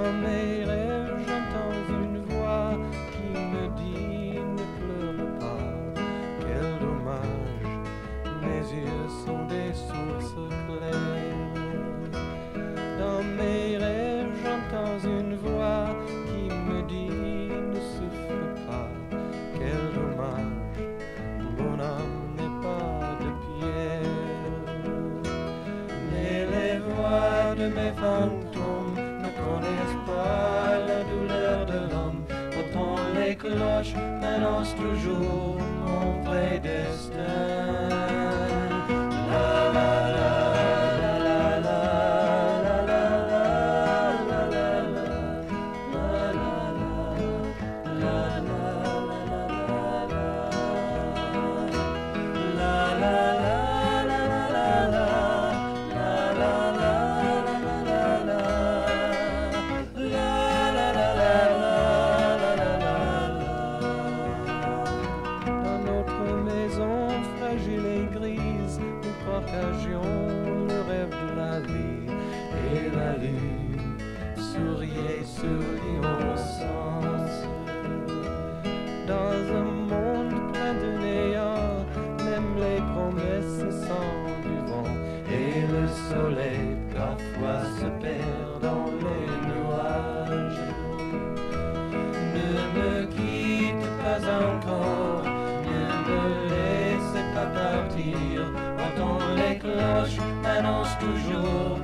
Dans mes rêves, j'entends une voix qui me dit ne pleure pas. Quel dommage, mes yeux sont des sources claires. Dans mes rêves, j'entends une voix qui me dit ne souffre pas. Quel dommage, mon âme n'est pas de pierre. Mais les voix de mes fantômes ne connaissent pas la douleur de l'homme. Pourtant les cloches m'annoncent toujours mon vrai destin. La la la la la la la la la la le rêve de la vie et la lune souriait sur l'innocence. Dans un monde plein de néant, même les promesses sont du vent et le soleil parfois se perd dans les nuages. Ne me quitte pas encore, ne me laisse pas partir. Pourtant les cloches m'annoncent toujours